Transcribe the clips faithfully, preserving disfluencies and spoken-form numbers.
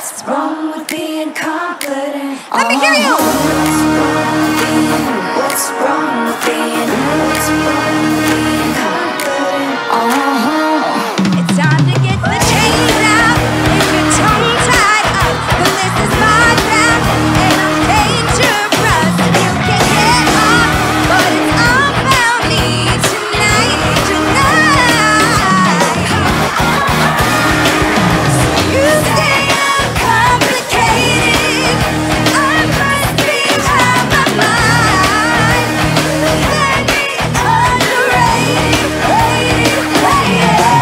What's wrong with being confident? Let me hear you. What's wrong with being? What's wrong with being? What's wrong with being confident? Uh-huh. It's time to get the chains out. If your tongue tied up, then this is my ground, and I'm dangerous. You can get off, but it's all about me tonight, tonight. You say I'm complicated. I must be out of my mind. Very underrated, rated, rated.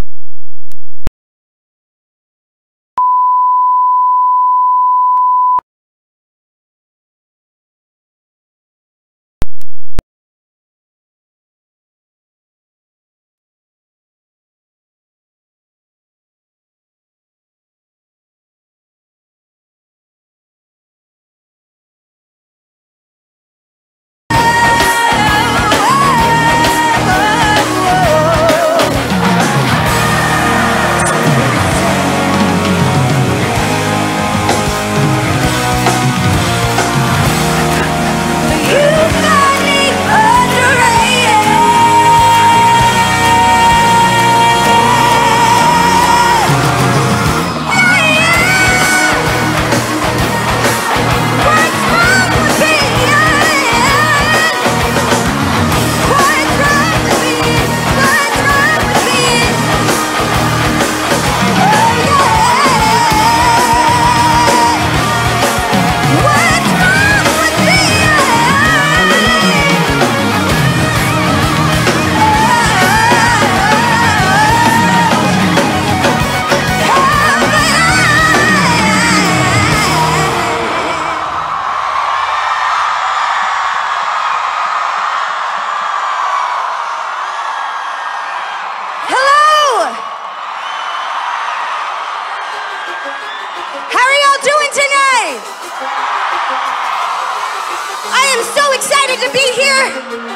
Hello! How are y'all doing tonight? I am so excited to be here.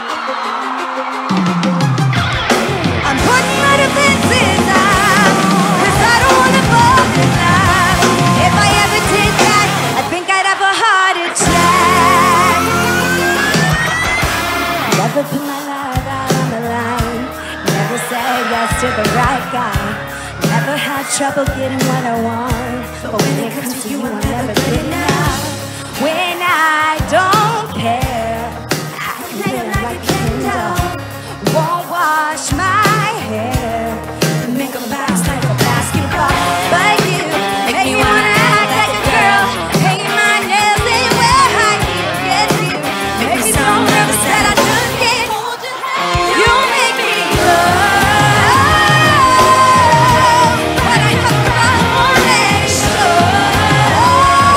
I'm putting my defenses up, 'cause I don't wanna fall in love. If I ever did that, I think I'd have a heart attack. Never put my life out on the line. Never said yes to the right guy. Never had trouble getting what I want. But when it comes to you, I'm never good enough. When I don't care, I can play it like a candle. Won't wash my hair, make a bounce like a basketball. But you make me wanna act like a girl, paint my nails and wear high heels. Yes, you make me so nervous that I just can't hold your hand. You make me love, but I have to make sure.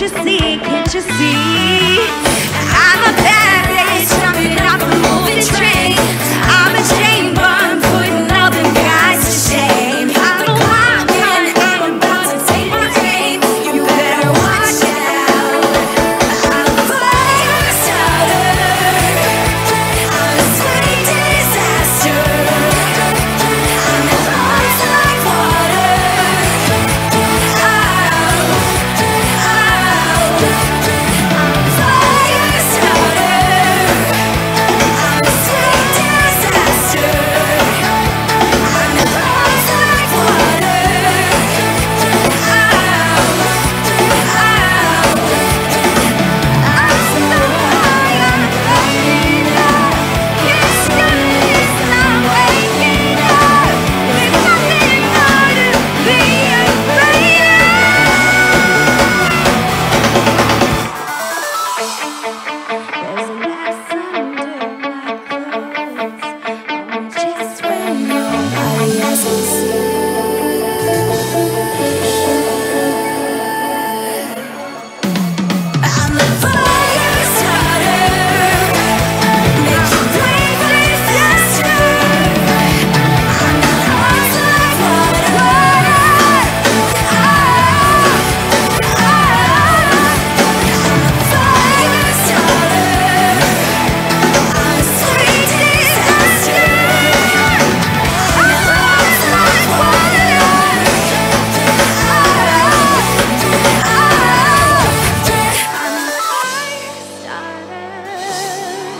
you see? Can't you see? I'm a bad bitch jumping off a moving train. I'm a chain bun putting all the guys to shame. I'm a wild gun, I'm about to take my aim. You better watch out. I'm a fire starter. I'm a sweet disaster. I'm in hearts like water. Oh, oh, I'm a fire starter. I'm a sweet disaster. I'm in hearts like water. Oh, oh, I'm so fire burning up. Yesterday's not waking up. There's nothing more to be afraid of. There's an accent under my clothes, just when nobody else is I'm a fire starter. Make you breathe way faster. I'm in hearts like water. Oh, oh, I'm a fire starter. I'm a sweet disaster. I'm in hearts like water. Oh, oh, I'm a fire starter.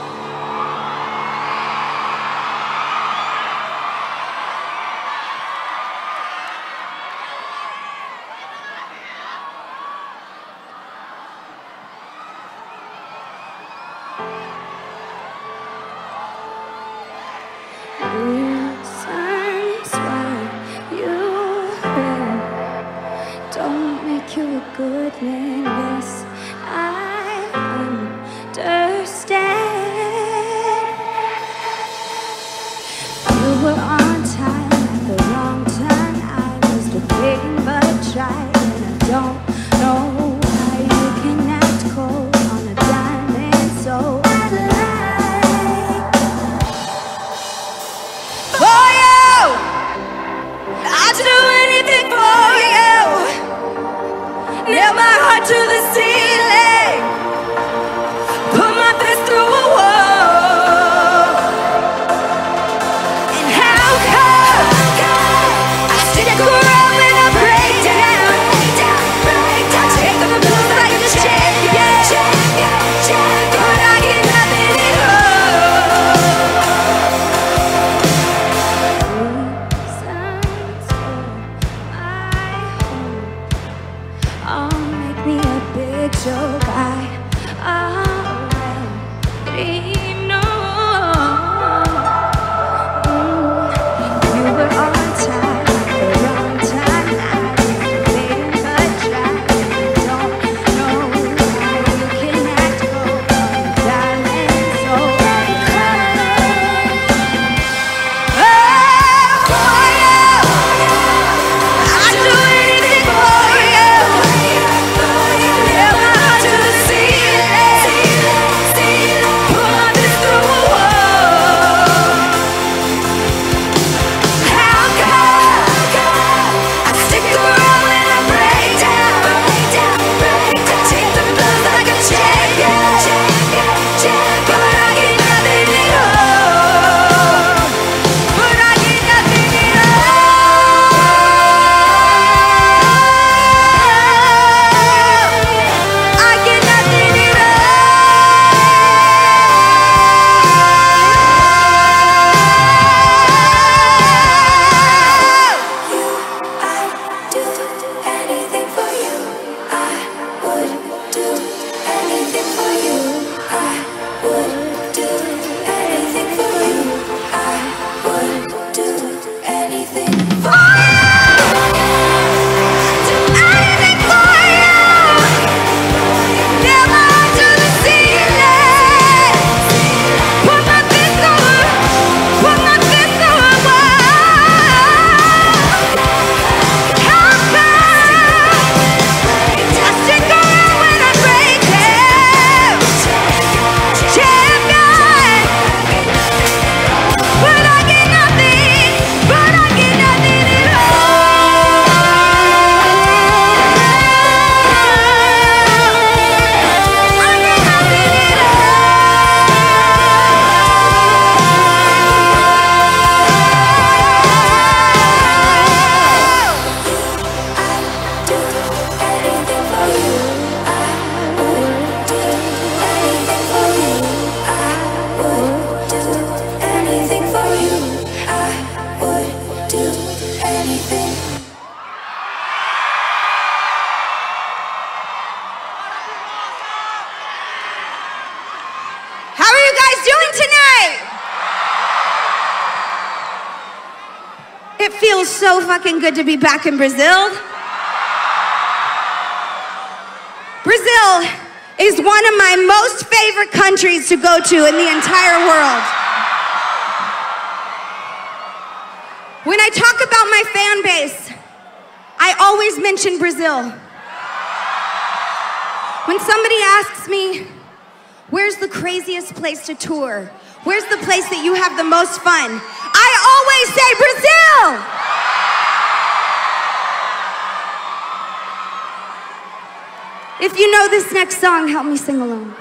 Reasons why you ran don't make you a good man. Yes, I understand. You were on time at the wrong time. I was debating but I tried, and I don't know how you can act cold on a diamond so like for you. I'd do anything for you. Nail my heart to the ceiling. Put my fist through a wall. And how come I stick around when I break down? I take the blues like a champion, but I get nothing at all. Oh, make me a big joke. I already know. Mm, you were on time at the wrong time. I was debating but tried, and I don't know how you can act cold on a diamond so like. Oh, for you, I'd do anything for you. Nail my heart to the ceiling. Put my guys doing tonight? It feels so fucking good to be back in Brazil. Brazil is one of my most favorite countries to go to in the entire world. When I talk about my fan base, I always mention Brazil. When somebody asks me, where's the craziest place to tour? Where's the place that you have the most fun? I always say Brazil! If you know this next song, help me sing along.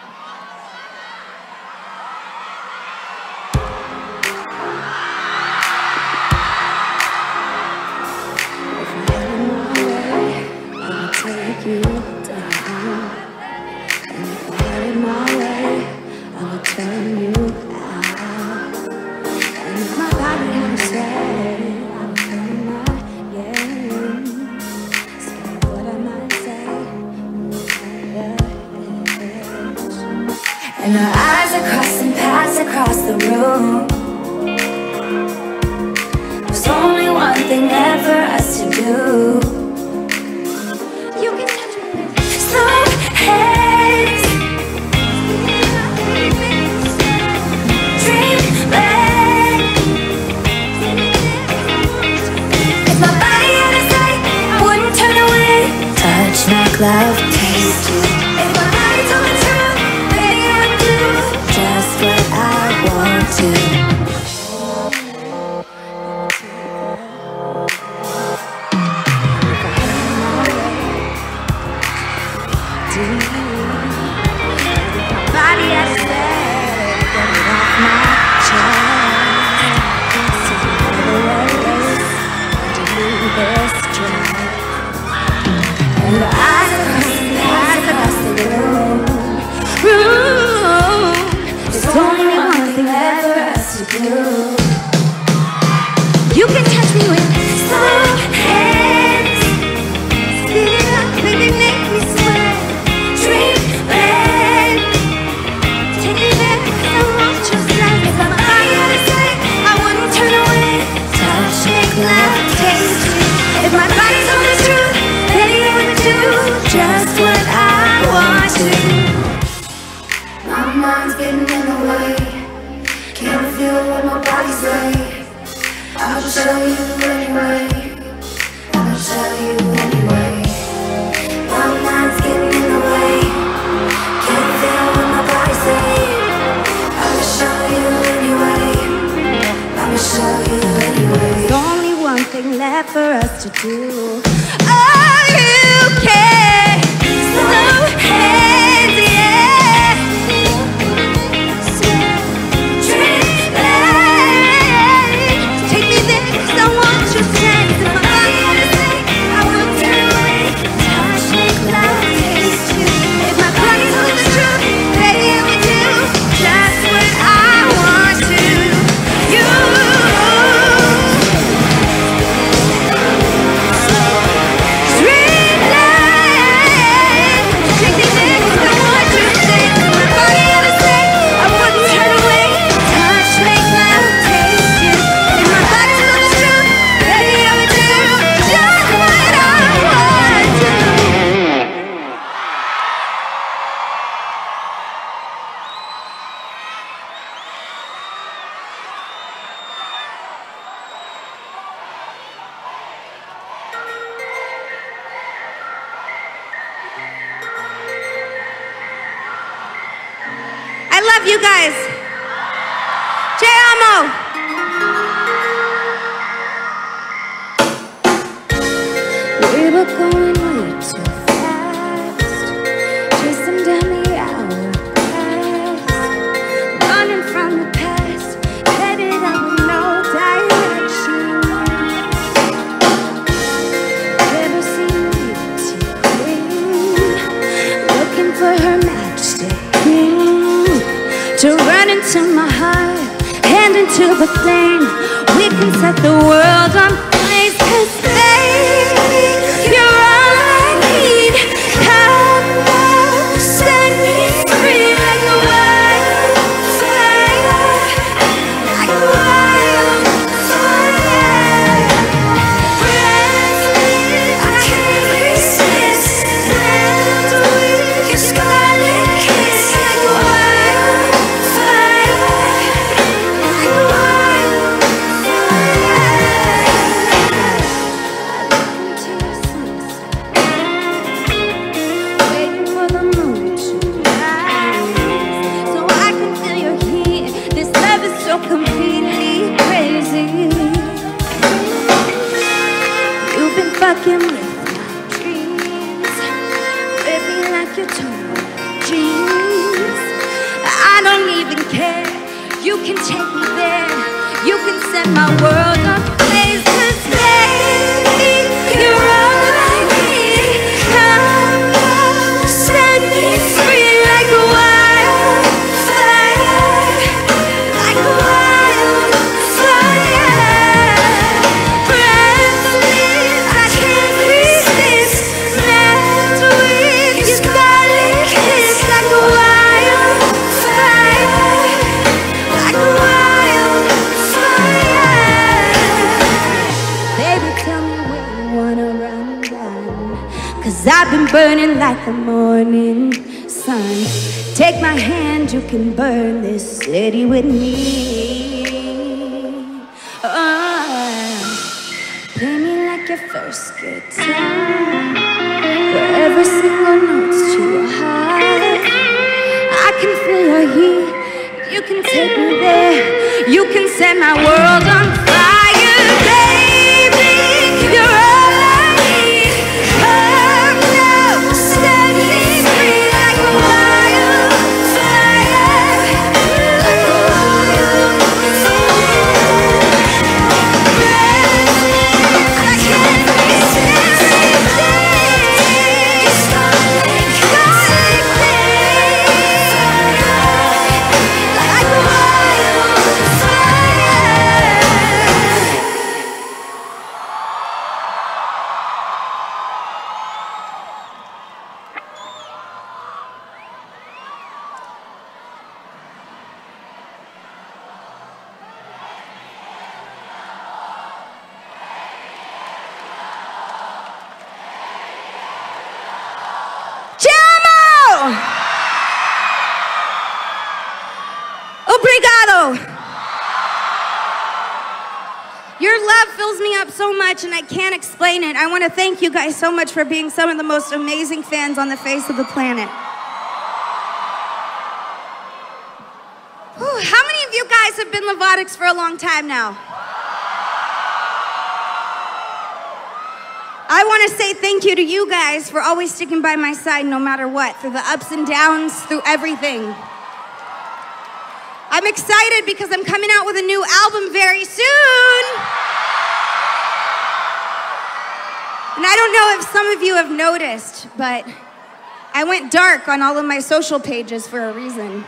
You down, and if I had it my way, I would turn you out. And if my body had a say, I would turn my game. Scared of what I might say. And our eyes are crossing paths across the room. There's only one thing left for us to do. Like love tastes you. If my body told the truth, baby, I would do just what I want to. Do you? Body, I said, get it off my chest. So you know the race, to do this drug. And the eyes across the eyes across the room. room. There's only one thing left for us to do. You can touch me with slow hands. Speed it up, baby, make me sweat. Dreamland, take me there, 'cause I want your sight. If my body had a say, I wouldn't turn away. Touch, make love, taste you. If my body told the truth, do just what I want to. My mind's getting in the way. Can't feel what my body say. I'll show you anyway. I'll show you anyway. My mind's getting in the way. Can't feel what my body say. I'll show you anyway. I'll show you anyway. There's only one thing left for us to do. Okay, slow hands, yeah. Dreamland, take me there 'cause I want your sense. If my body had a say, I would turn away. Touch, make love, taste you. If my body told the truth, baby, I would do just what I want to. You. I love you guys. Te amo. We were going way too fast, chasing down the hourglass, running from the past, headed out with no direction. Never seen beauty queen, looking for her majesty. To run into my heart, hand into the flame. We can set the world on fire. 'Cause baby, you're all I need. Come on, set me free like a wildfire. your torn jeans. I don't even care. You can take me there. You can set my world on blaze. 'Cause baby, you're all I need. Come on, set me free like a wildfire, like a wildfire. Breathless, I can't resist. Melt with your scarlet kiss like a wildfire, like a wildfire. Baby, tell me where you wanna run down, 'cause I've been burning like the morning sun. Take my hand, you can burn this city with me. Oh, play me like your first guitar, where every single note's to your heart. I can feel your heat, you can take me there. You can set my world on fire, baby. You're all I need. Come now, set me free like a wildfire, like a wildfire. I can't resist this scarlet kiss, like a wildfire. Chamo! Obrigado! Your love fills me up so much and I can't explain it. I want to thank you guys so much for being some of the most amazing fans on the face of the planet. Whew, how many of you guys have been Levatics for a long time now? I want to say thank you to you guys for always sticking by my side no matter what, through the ups and downs, through everything. I'm excited because I'm coming out with a new album very soon. And I don't know if some of you have noticed, but I went dark on all of my social pages for a reason.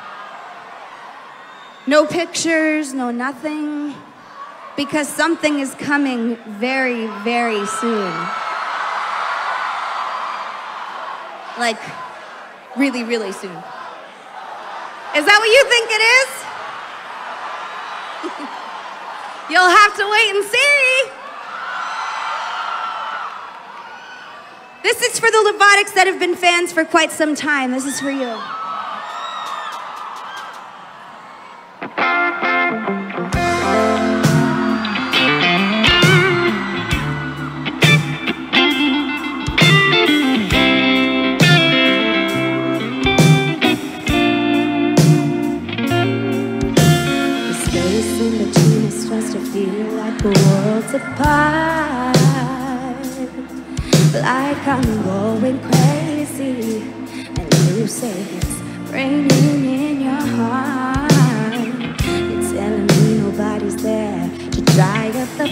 No pictures, no nothing. Because something is coming very, very soon. Like, really, really soon. Is that what you think it is? You'll have to wait and see. This is for the Levatics that have been fans for quite some time. This is for you. Worlds apart, like I'm going crazy, and you say it's raining in your heart. You're telling me nobody's there to dry up the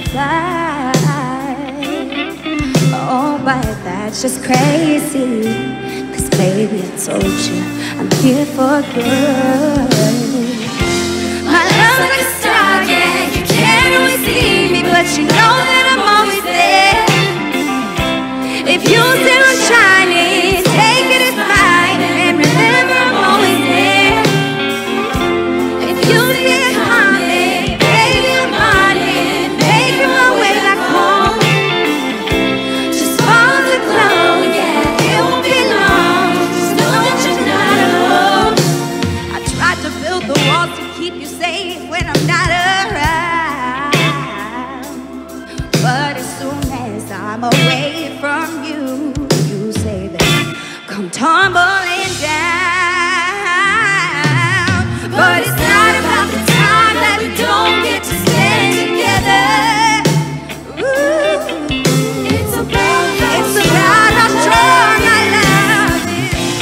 fire. Oh, but that's just crazy, 'cause baby, I told you I'm here for good. My love's like a star, yeah, you can't always see me, but you know that I'm always there. If you still are shining, take it as mine, and remember I'm always there. If you see it coming, baby, I'm on it, making my way back home. Just follow the glow, yeah, it won't be long. Just know that you're not alone. I tried to build the walls to keep you safe when I'm not around, but as soon as I'm away from you, you say that come tumbling down. But it's not about the time that we don't get to spend together. Ooh, it's about it's about how strong our love is.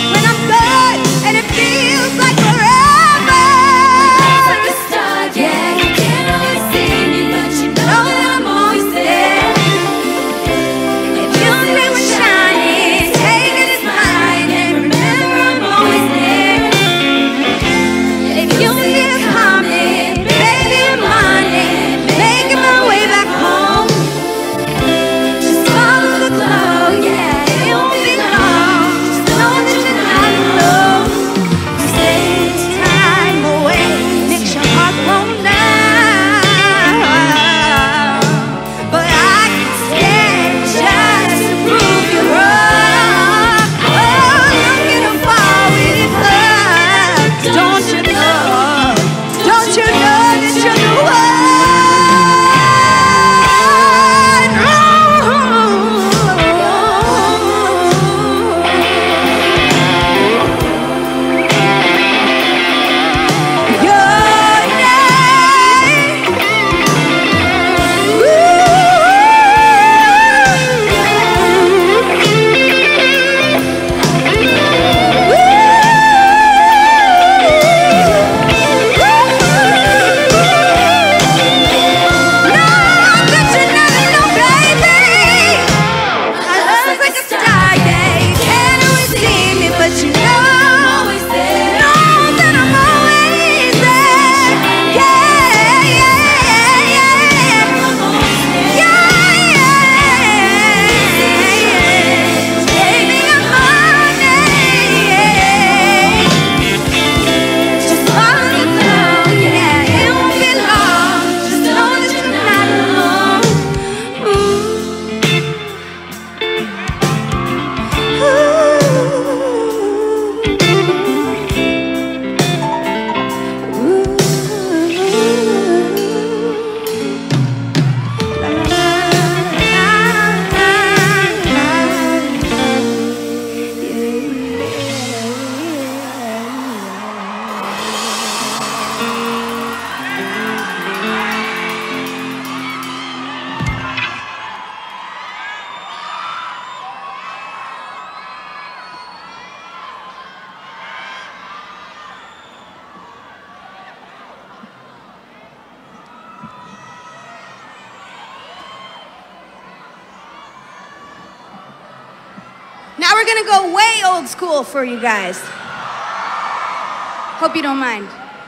Now we're gonna go way old school for you guys. Hope you don't mind.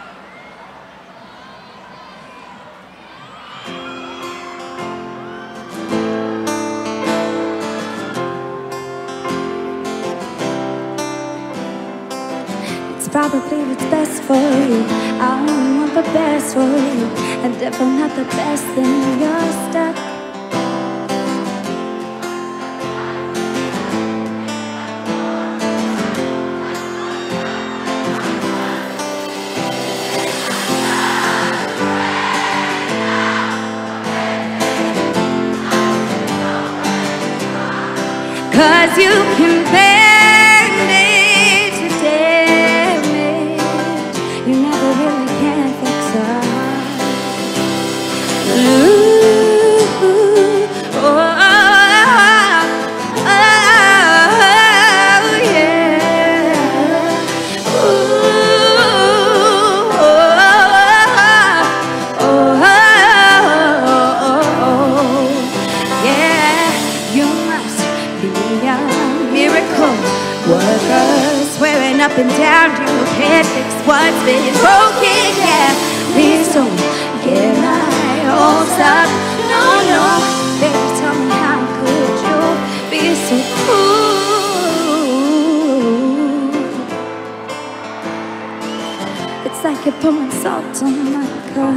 It's probably what's best for you. I only want the best for you. And if I'm not the best, then you're stuck. Cause you can bandage the damage. You never really can fix us. Ooh, oh, oh, oh, yeah. Ooh, oh, oh, oh, yeah. You must be a miracle worker, swearing up and down you can't fix what's been broken. Yeah, please don't get my hopes up. No, no, baby, tell me how could you be so cruel? It's like you're pouring salt on my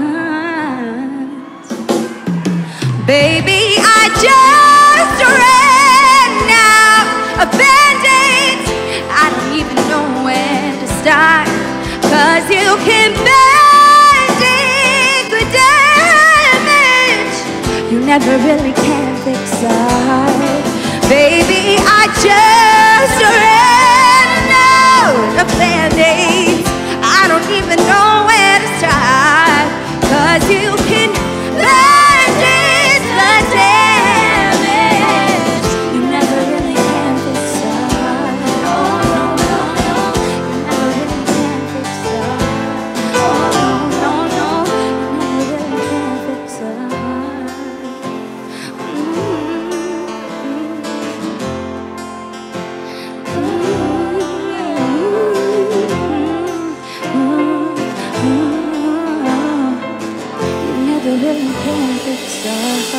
cut. Baby, I just ran out of Band-Aids. I don't even know where to start. Cause you can bandage the damage. You never really can fix us. Baby, I just ran out of Band-Aids. I don't even know where to start. Cause you can bandage the damage. You never really can fix us. No, no, no, no. You never really can fix us. No, no, no. You never really can fix us. You never really can fix us.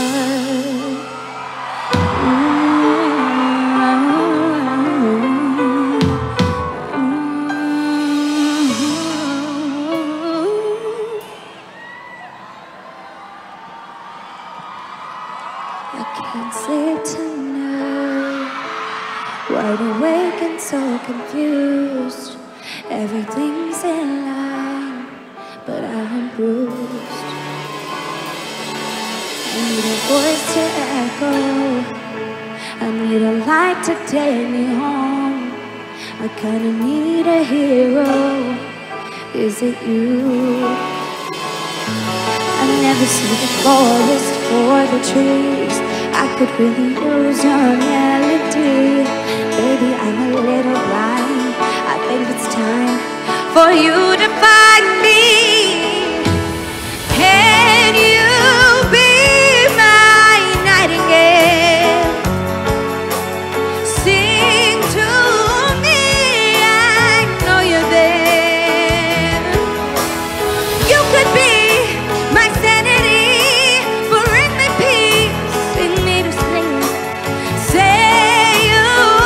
I can't sleep tonight, wide awake and so confused. Everything's in line, but I'm bruised. I need a voice to echo, I need a light to take me home. I kinda need a hero, is it you? I never see the forest for the trees. I could really use your melody. Baby, I'm a little blind. I think it's time For you to find me. Can you be my nightingale? Sing to me, I know you're there. You could be my sanity, bring me peace in me to sleep. Say you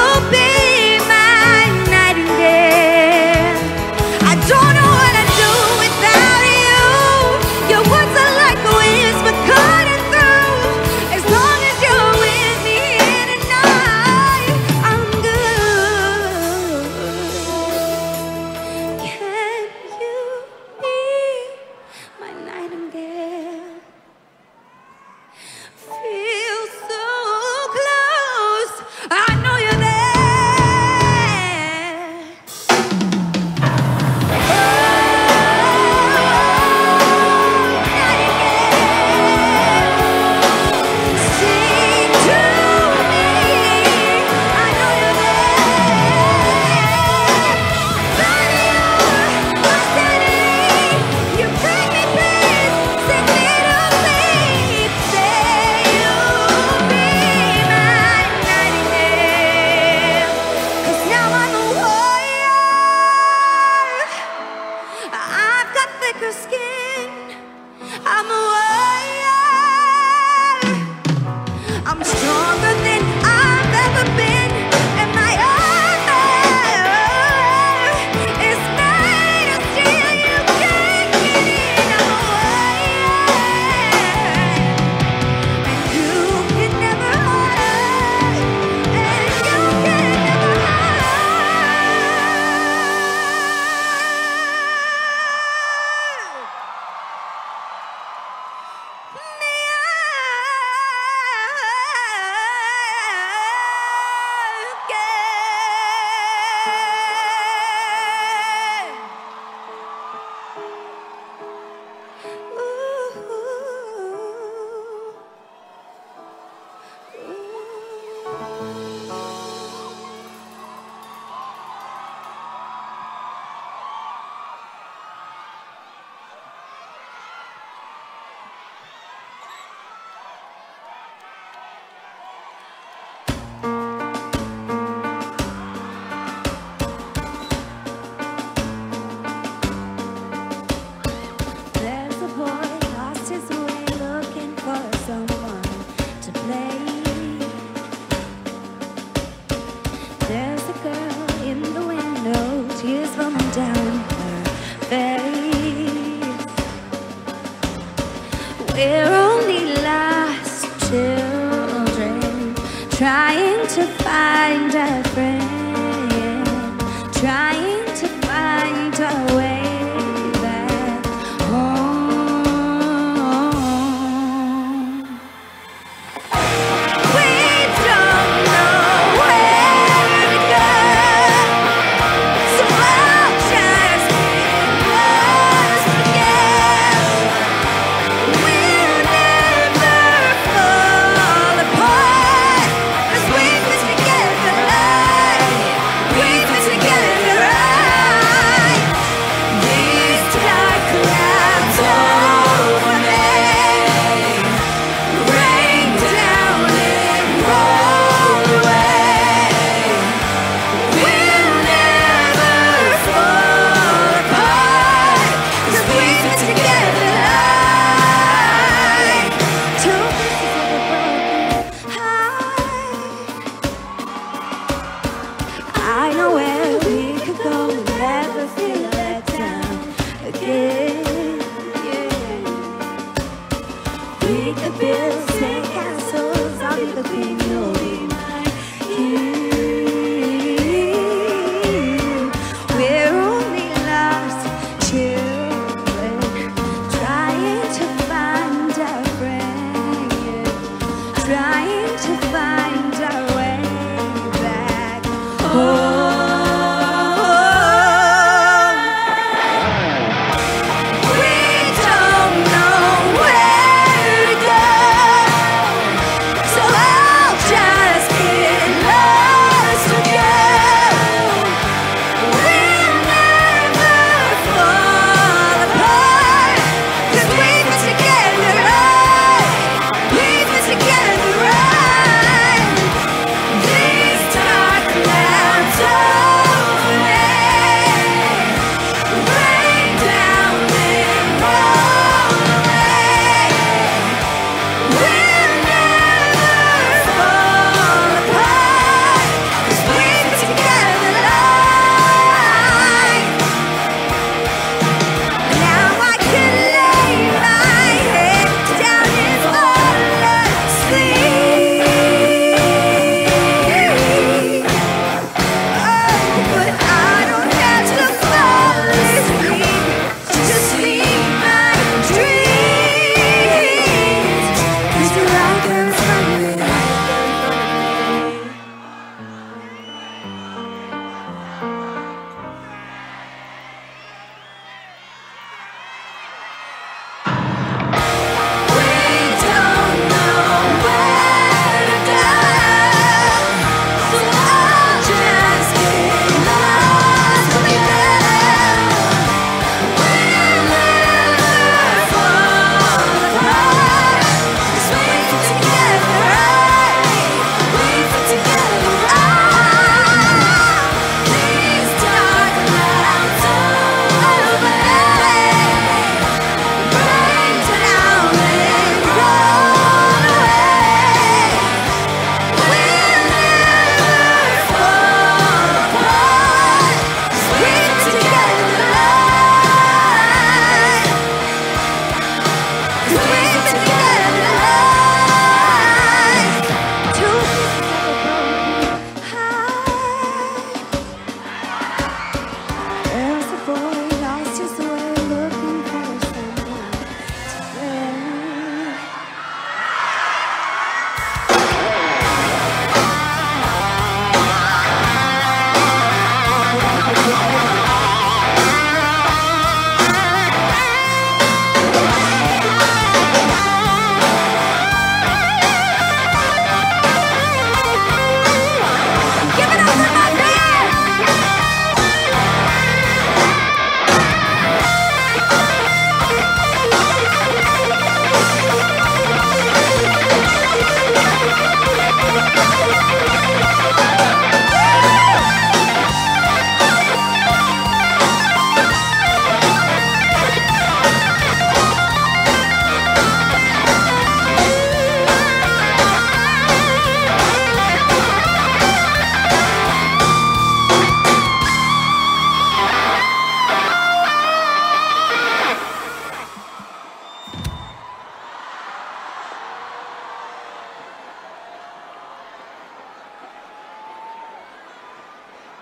We're only lost children, trying to find a friend, trying to find a way back home. We don't know where to go, so I'll just keep us together. We'll never fall apart, 'cause we've been together right. We've been together right. These dark clouds over me rain down and roll away. We'll never fall apart, 'cause we've been together right. Two pieces of a broken heart. I know where we could go, never feel let down again. Yeah. We could build sand castles. I'll be the queen, you'll be my king. We're only lost children, trying to find our friend, trying to find our way back home. We don't know where to go, so I'll just get lost with you. We'll never fall apart, 'cause we've been together right. We've been together right. These dark clouds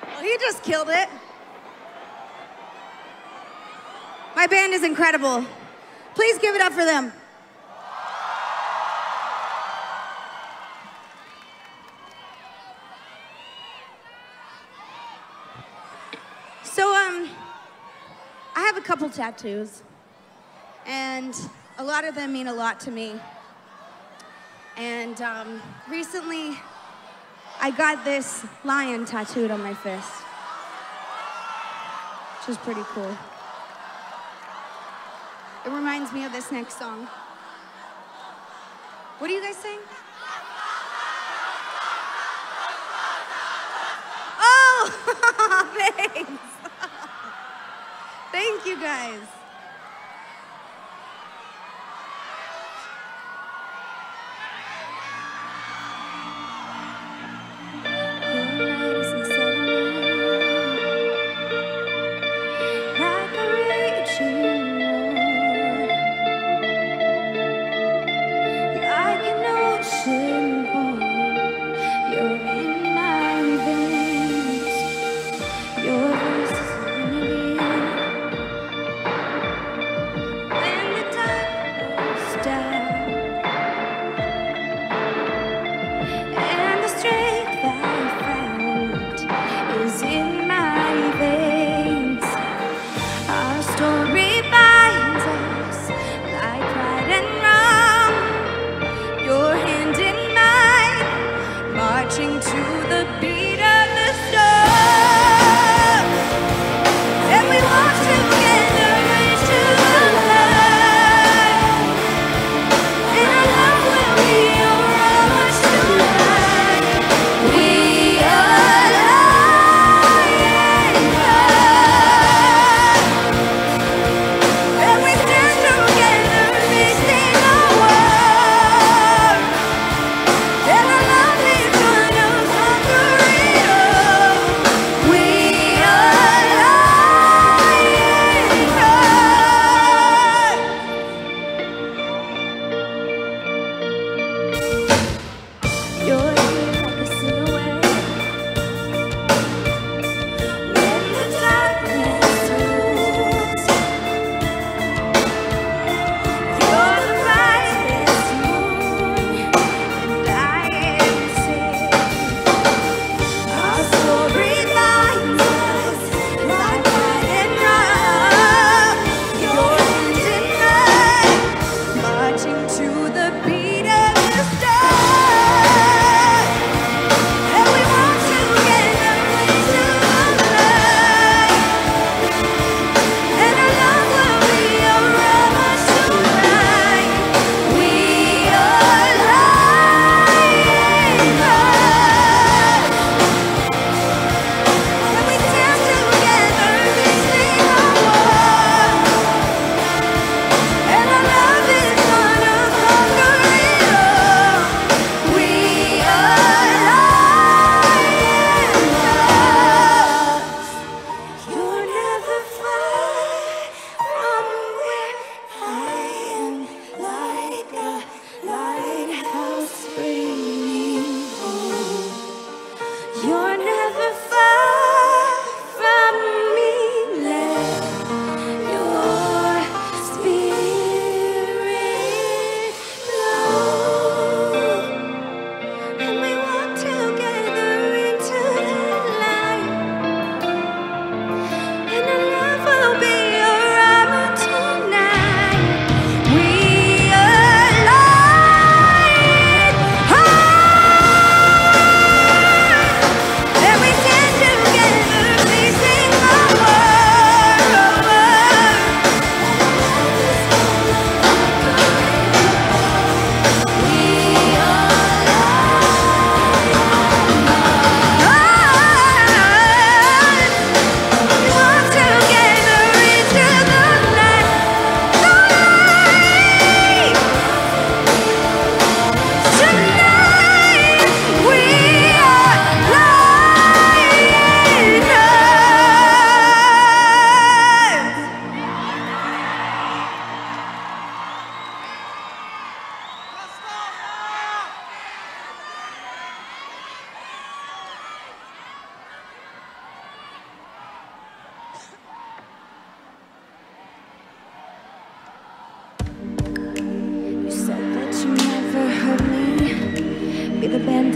Well, he just killed it. My band is incredible. Please give it up for them. So, um, I have a couple tattoos, and a lot of them mean a lot to me. And um, recently, I got this lion tattooed on my fist, which is pretty cool. It reminds me of this next song. What do you guys sing? Oh, thanks. Thank you guys.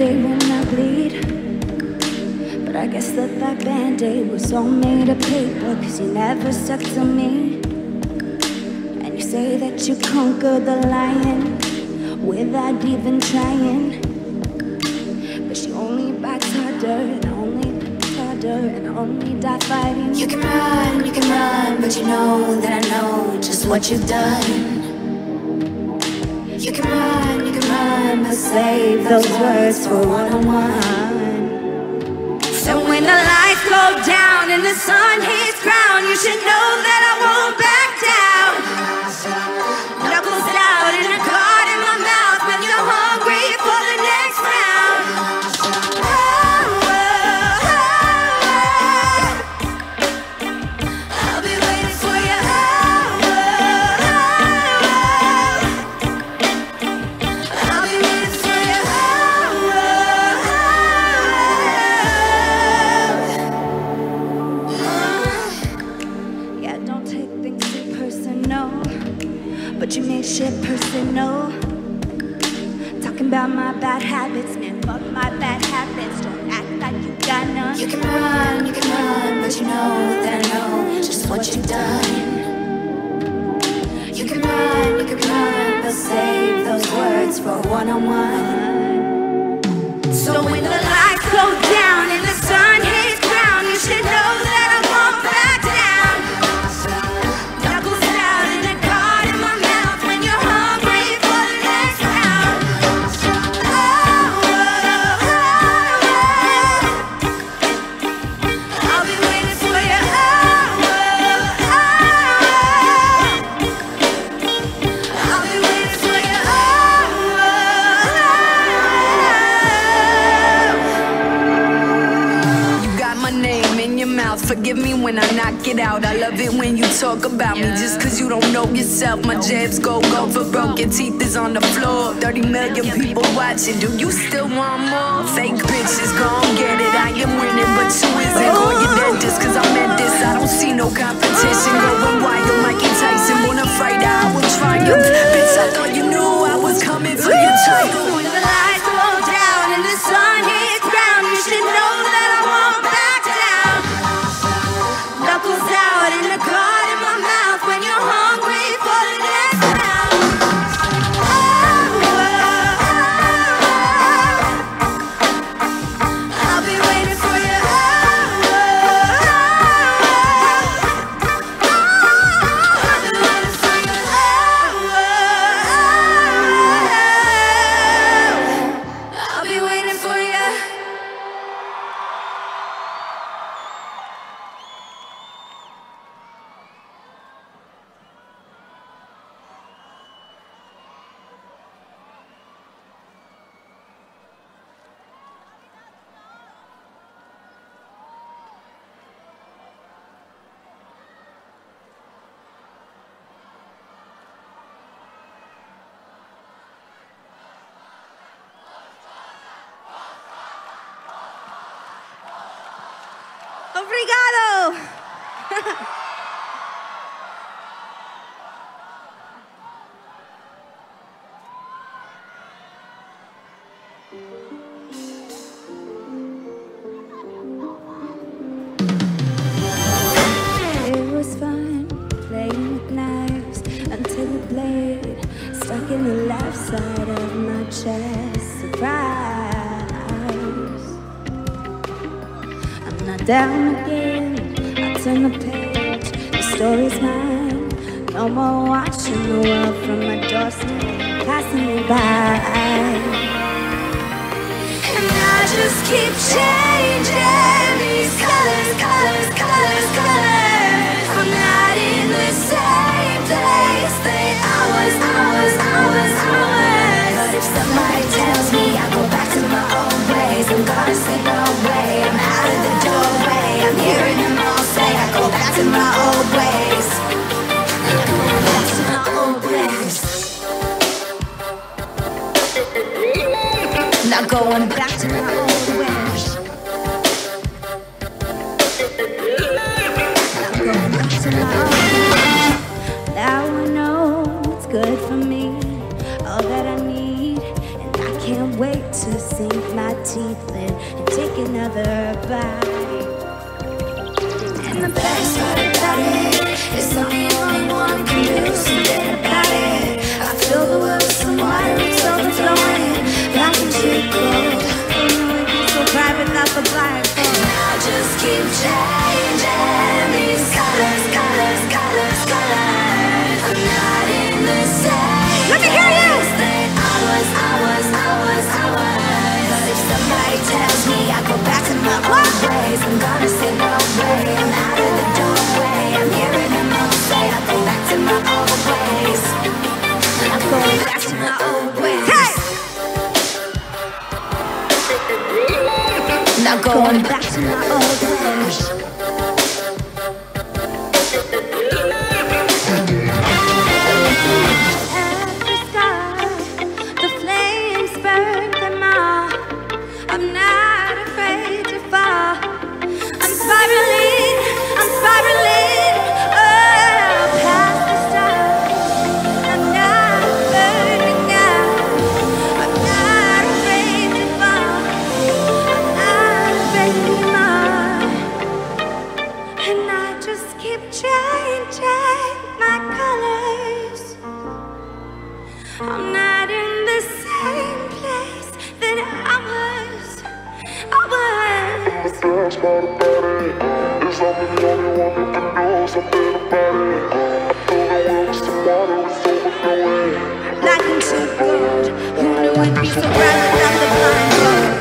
Band-Aid when I bleed. But I guess that that Band-Aid was all made of paper, 'cause you never stuck to me. And you say that you conquered the lion without even trying. But she only bites harder and only bites harder and only die fighting. You can run, you can run, but you know that I know just what you've done. You can run, you can run, but save those words for one-on-one. So when the lights go down and the sun hits ground, you should know that I won't back down. Knuckles out and a card in my mouth when you're hungry for the next round. Oh, oh, oh, oh. I'll be waiting for you. Oh, oh, oh. I'll be waiting for you. Oh, oh, oh. Yeah, don't take things too personal, but you made shit personal. Talking about my bad habits, man, fuck my bad habits. Don't act like you got none. You can run, you can run, but you know that I know just what you've done. You can run, you can run, but save those words for one-on-one. So when the lights go down and the sun hits ground, you should know that I won't back down. Knuckles out and a card in my mouth when you're hungry for the next round. Oh, oh, oh, oh. I'll be waiting for you. Oh, oh, oh. I'll be waiting for you. Oh, oh, oh. You got my name in your mouth. Forgive me when I knock it out. I love it when you talk about me just 'cause you don't know yourself. My jabs go, go for broke. Your teeth is on the floor. thirty million people watching. Do you still want more? Fake bitches, gon' get it. I am winning, but you isn't. Call your dentist 'cause I meant this. I don't see no competition. Going wild, Mikey Tyson. Wanna fight, I will triumph. Bitch, I thought you knew I was coming for your title. When the lights go down and the sun hits ground, you should know that I won't back down. Knuckles out and a card in my mouth when you're hungry for the next round. Oh, oh, oh. I'll be waiting for you. Oh, oh, oh. I'll be waiting for you. Oh, oh, oh. I'll be waiting for you. Obrigado! It was fun playing with knives until the blade stuck in the left side of my chest. Surprise! I'm not down again. I turn the page. The story's mine. No more watching the world from my doorstep, passing me by. And I just keep changing these colors, colors, colors, colors. I'm not in the same place that I was, I was, I was, I was. But if somebody tells me I go back to my old ways, I'm gonna say no way. I'm out of the doorway. I'm hearing them all say I go back to my old ways. I'm going back to my old ways. Not going back to my old ways. Not going back to my old ways. Now I know it's good for me, all that I need, and I can't wait to sink my another bite. And the best part about it is I'm the only one who can do something about it. I fill the world with some water, it's overflowing like a cheap gold. So bright without the blindfold. And I just keep changing these colors, colors, colors, colors. I'm not in the same. Let me hear you. That I was, I was, I was, I was. But if somebody tells me I go back to my old ways, I'm gonna say no way. I'm out of the doorway. I'm hearing them all say I go back to my old ways. I'm going back to my old ways. Hey! Now going back to my old ways. At the sky, the flames burn them all. I'm not afraid to fall. I'm spiraling, I'm spiraling, oh, past the stars. I'm not burning out. I'm not afraid to fall. I'm not breaking more. And I just keep changing my colors. I'm not in the same place that I was. I was. The best part about it is I'm the only one who can do something about it. I fill the world with some water, it's overflowing. Like into gold. Who knew it'd be so bright without the blindfold?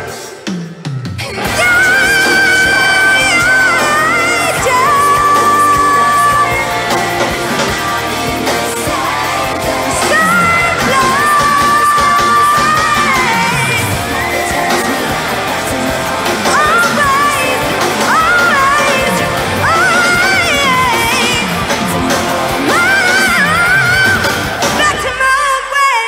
Back to my old way.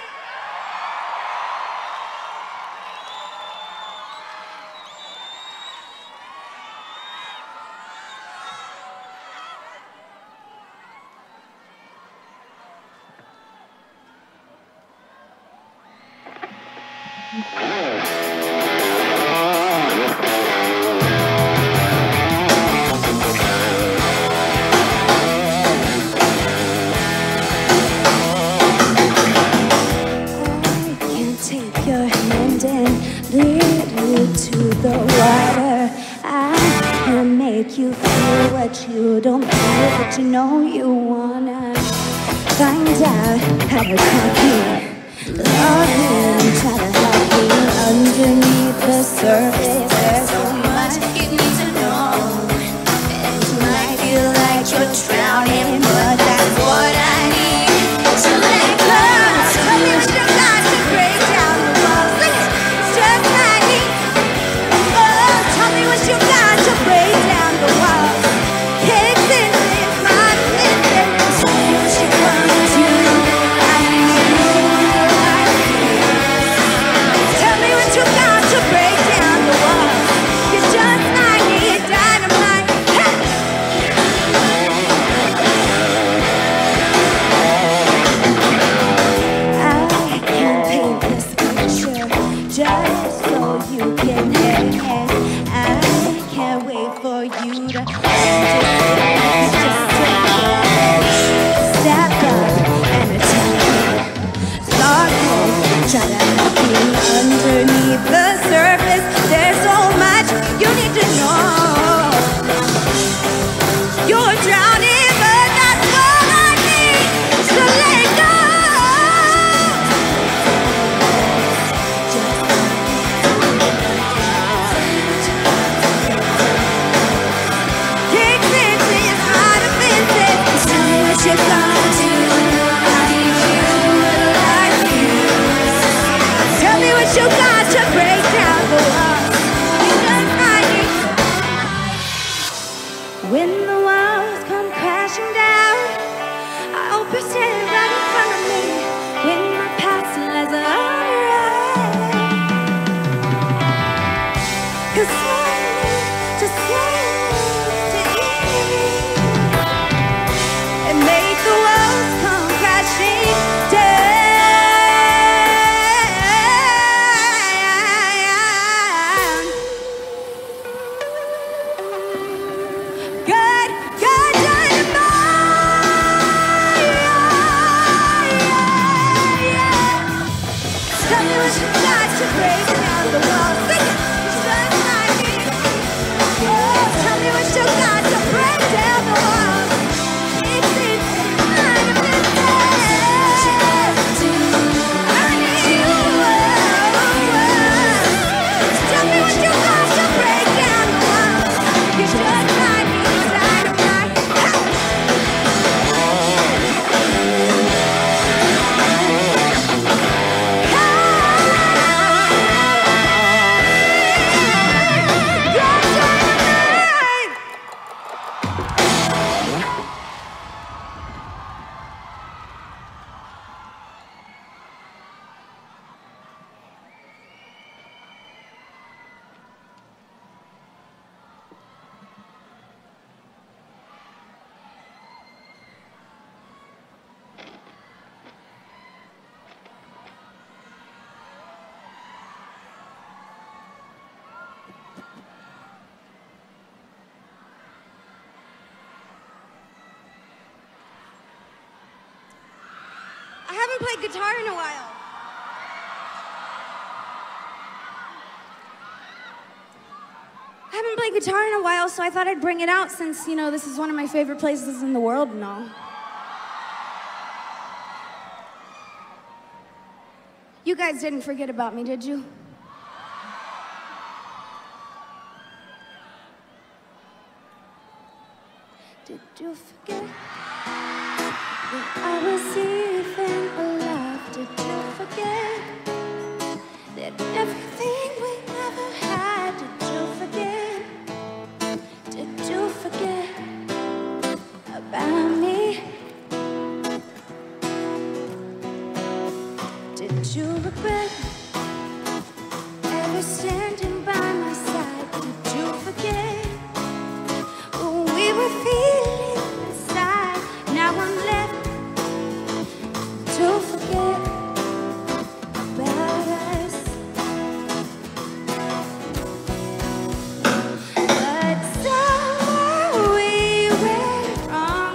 I can take your hand and lead you to the water. I can make you feel what you don't feel, but you know you wanna find out how to conquer. Love you, try to help you underneath the surface. There's so much you need to know. And you might feel like you're drowning, but that's what I need. So let it go. Tell me what you got to break down the walls. It's just like me. Oh, tell me what you got to break down the walls. Kicks in this, my business. Tell me what you want to do. I need you like this. Tell me what you got to break down the walls. You're just like me, you're dynamite. Hey! I can paint this picture just so you can hang it. I can't wait for you to just, just step up and attack me. Start cold, try to help me underneath the surface. There's so much you need to know. You're drowning, but that's all I need. So let go. Kicks into your heart of fences. Tell me what you're gonna do. I need you like you. Tell me what you got to break down the walls. You just like me. When the walls come crashing down, I hope you stand right in front of me. When my past lies around, 'cause I need to say to you and make the walls come crashing down. haven't played guitar in a while. I haven't played guitar in a while, so I thought I'd bring it out since, you know, this is one of my favorite places in the world and all. You guys didn't forget about me, did you? Did you forget that I was even alive? Did you forget that everything we ever had? Did you forget? Did you forget about me? Did you regret ever standing by my side? Did you forget what we were feeling inside? Now I'm left to forget about us. But somewhere we went wrong.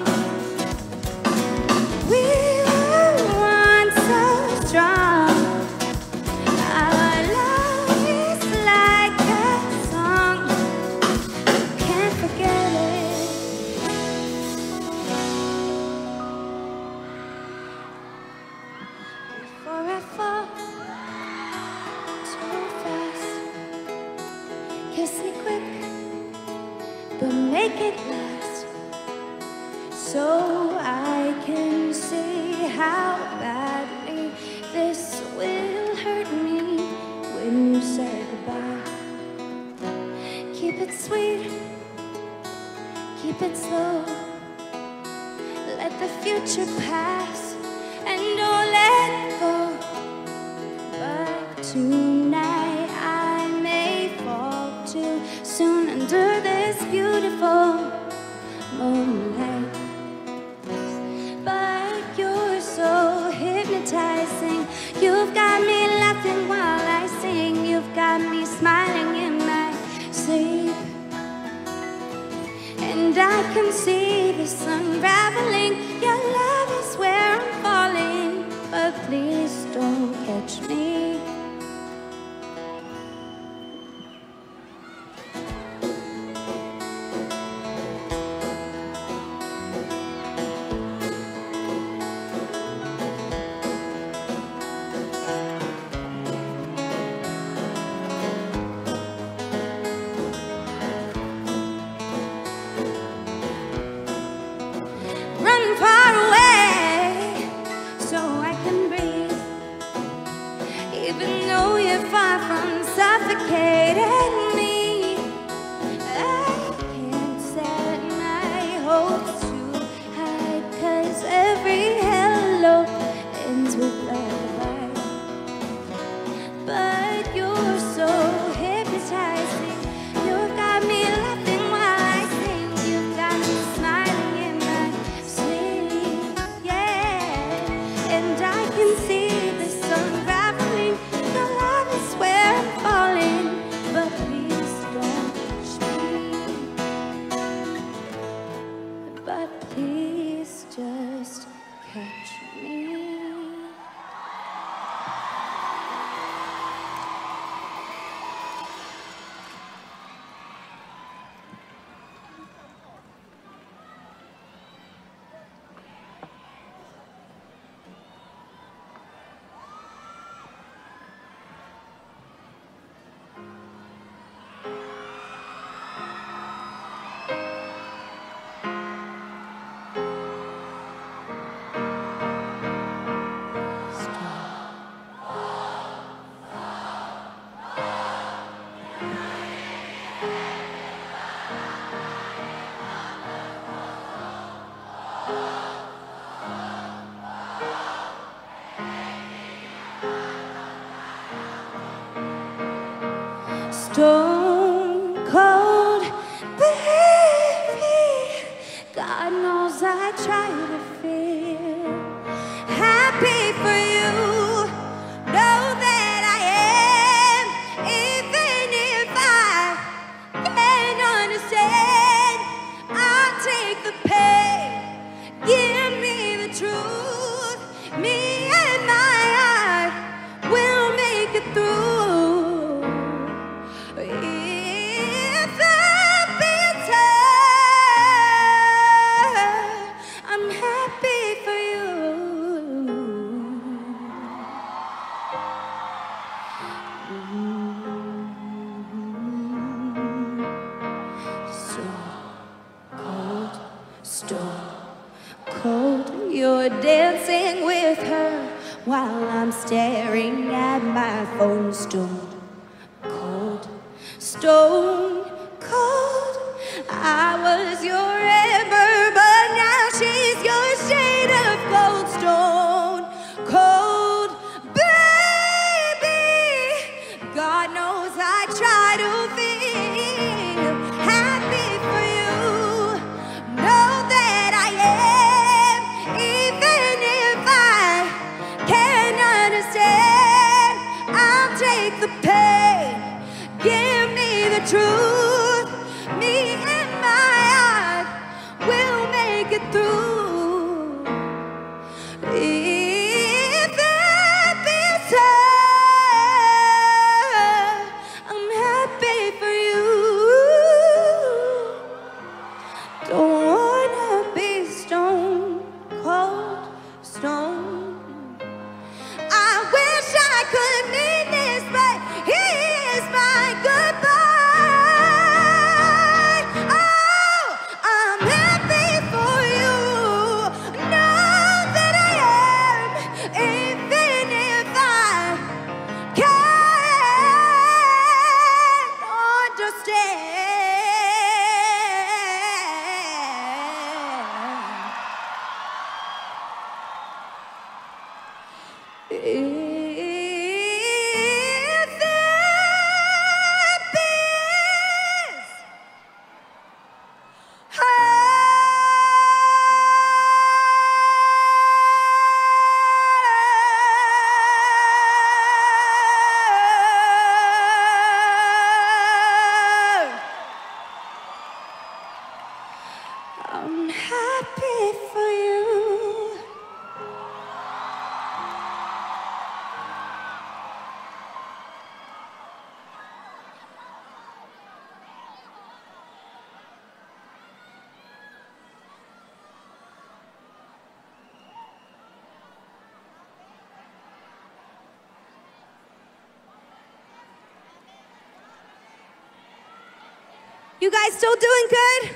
We were once so strong. Our love is like a song. Can't forget it. Before I fall too fast, kiss me quick, but make it last, so I can see how badly this will hurt me when you say goodbye. Keep it sweet, keep it slow. Let the future pass and don't let go. But tonight I may fall too soon under this beautiful moonlight. But you're so hypnotizing. You've got me laughing while I sing. You've got me smiling in my sleep. And I can see this unraveling. Your love is where I'm falling, but please don't catch me. Run far away so I can breathe. while I'm staring at my phone. Stone cold, stone cold. I was your ember, but now she's your shade of gold. Stone cold, baby. God knows I try to feel happy for you. Know that I am, even if I can't understand. I'll take the pain, give me the truth. Me and my heart will make it through. If that be so, I'm happy for you. Don't wanna be stone cold, stone. I wish I could mean this, but here's my goodbye. Oh, I'm happy for you. Know that I am, even if I can't understand. If that is I'm happy for you. You guys still doing good?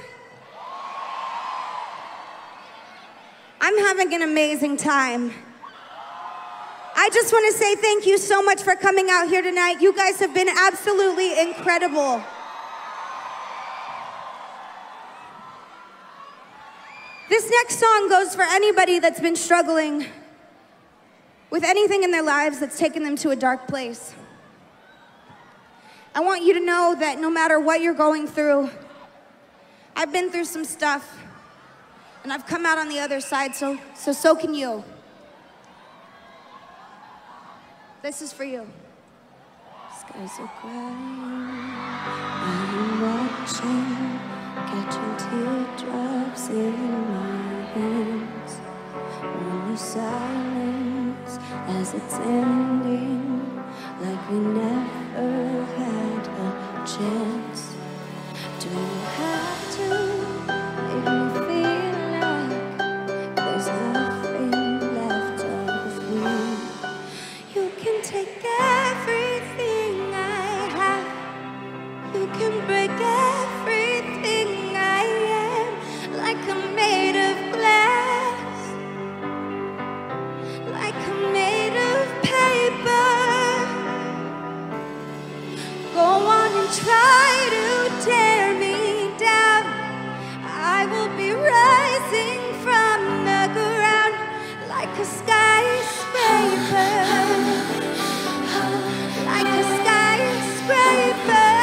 I'm having an amazing time. I just want to say thank you so much for coming out here tonight. You guys have been absolutely incredible. This next song goes for anybody that's been struggling with anything in their lives that's taken them to a dark place. I want you to know that no matter what you're going through, I've been through some stuff, and I've come out on the other side, so so, so can you. This is for you. Skies are crying, I'm watching, catching teardrops in my hands. Only silence as it's ending, like we never had a chance. Do you have to make me feel like there's nothing left of me? You can take everything I have, you can break everything I am, like I'm made of glass, like I'm made of paper. Go on and try to tear me down. I will be rising from the ground like a skyscraper, like a skyscraper.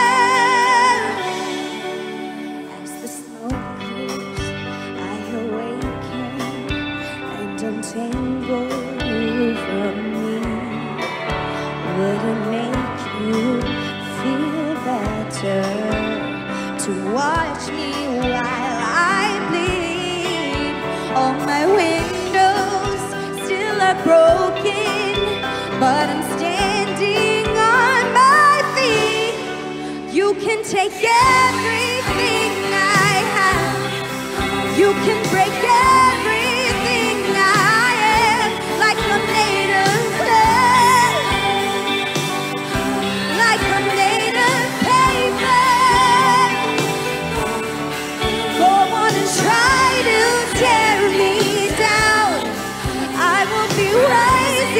As the smoke clears, I awaken and untangle you from me. Would it make you feel better to watch me while I bleed? All my windows still are broken, but I'm standing on my feet. You can take everything I have, you can break everything I am, like I'm made of glass, like I'm made of paper. Go on and try to tear me down. I will be rising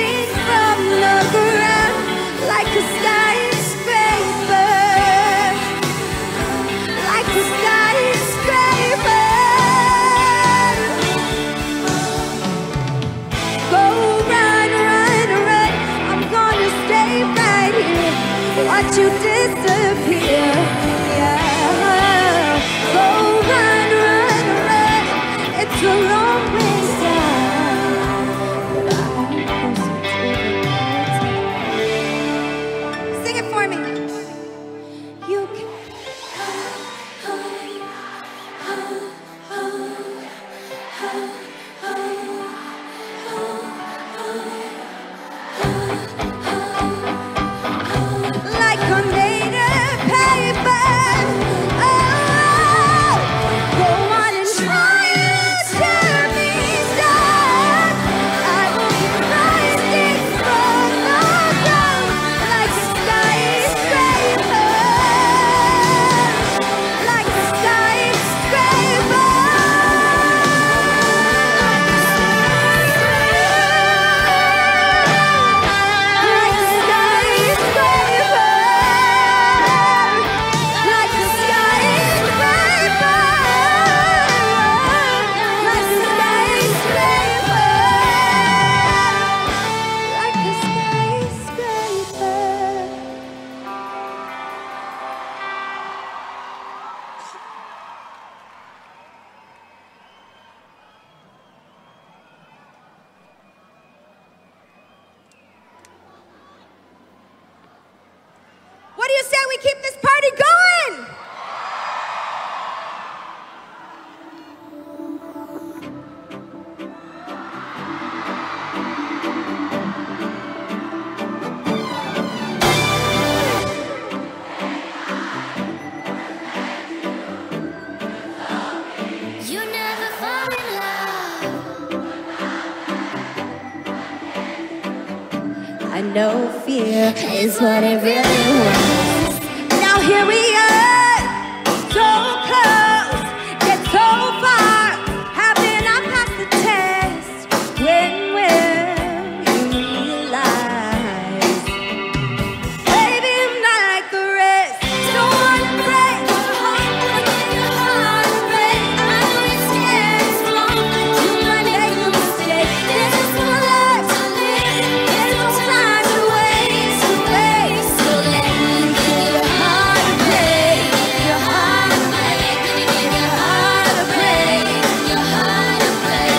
watch you disappear. Yeah. So run, run, run. It's a long way down. But I'm closer to the sing it for me. You can. Like a made of paper. Oh, go on and try to tear me down. I will be rising from the ground like a skyscraper. Like a skyscraper. Like a skyscraper. Like a skyscraper. Like a skyscraper. Like a skyscraper. What do you say we keep this party going? You never fall in love. I know fear is what it really was. Now here we are, so close, yet so far. Haven't I passed the test? When will you realize? Baby, I'm not like the rest. Don't wanna break your heart, your heart break. I know you're scared, it's wrong. You might make a mistake. There's just one life to live. There's no time to waste, to waste. So let me give your heart a break. Your heart a break. Your heart a break. Your heart a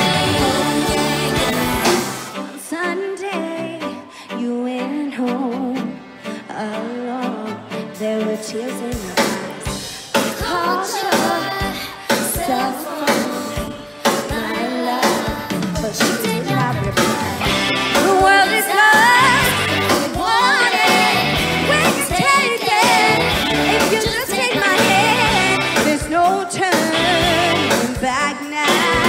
break. On Sunday, you went home alone. There were tears in your eyes. You called your cell phone, my love, but she did not reply. The world is lost, we want it, we can take it. If you just take my hand, there's no turning back now.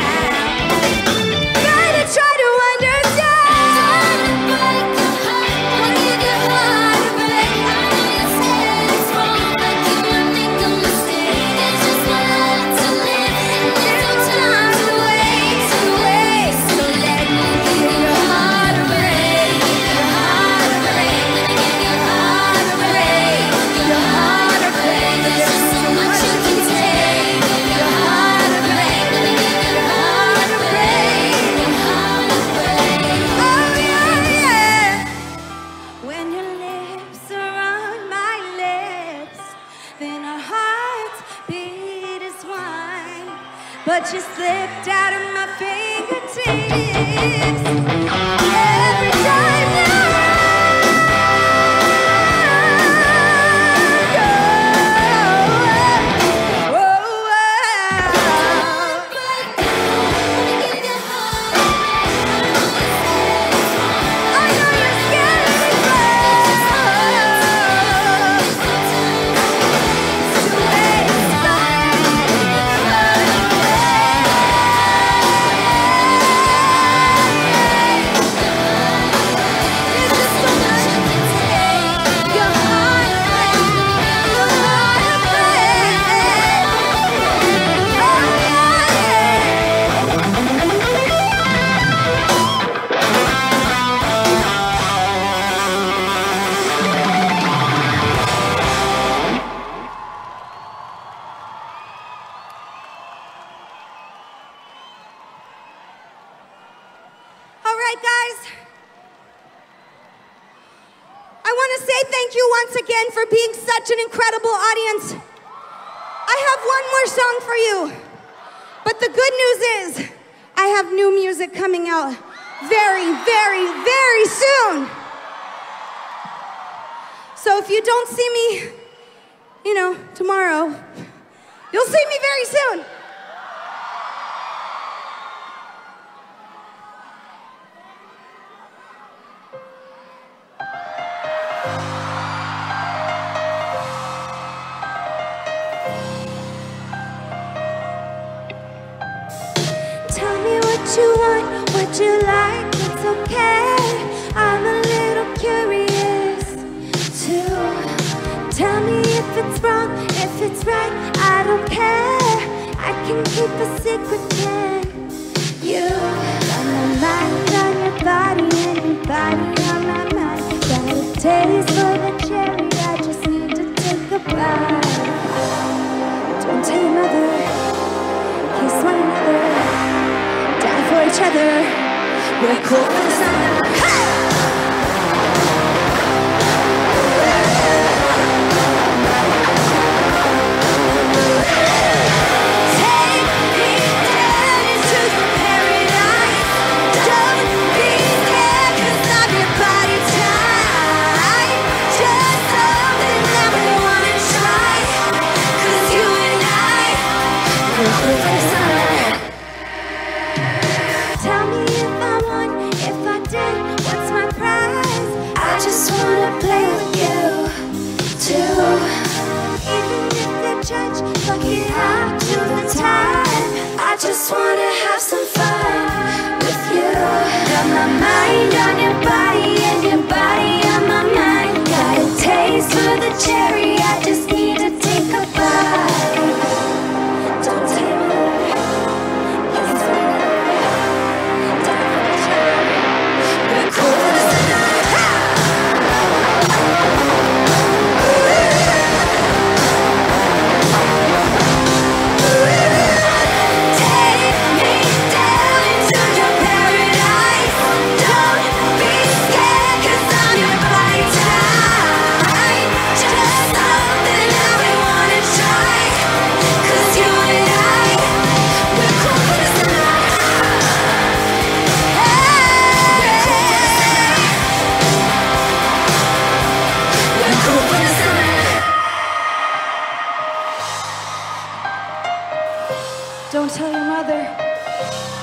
Gotta try to understand. Break your heart, wanna give your heart a break. I know you're scared, it's wrong, but you might make a mistake. There's just one life to live, there's no time to waste, to waste. So let me give your heart a break, your heart a break. Give your heart a break, your heart a break. There's just so much you can take. Your heart a break, your heart a break, your heart a break. Oh yeah, yeah. When your lips are on my lips, then our hearts beat as one. But you slipped out of my fingertips every time you go. Oh, oh. I know you're scared, it's wrong. To waste There's just so much you can take. Your heart break, your heart break. Oh All right, guys. I want to say thank you once again for being such an incredible audience. I have one more song for you. But the good news is, I have new music coming out very, very, very soon. So if you don't see me, you know, tomorrow, you'll see me very soon. Tell me what you want, what you like, it's okay. I'm a little curious too. Tell me if it's wrong, if it's right, I don't care. I can keep a secret, can you? Got my mind on your body and your body on my mind. Got a taste for the cherry, I just need to take a bite. Don't tell your mother, kiss one another, die for each other. We're cool for the summer. Hey! Tell me if I won, if I did, what's my prize? I just wanna play with you, too. Even if the judge fuck it out to the time, I just wanna have some fun with you. Got my mind on your body and your body on my mind. Got a taste for the cherry, I just need to take a bite. Don't tell me. Don't tell your mother.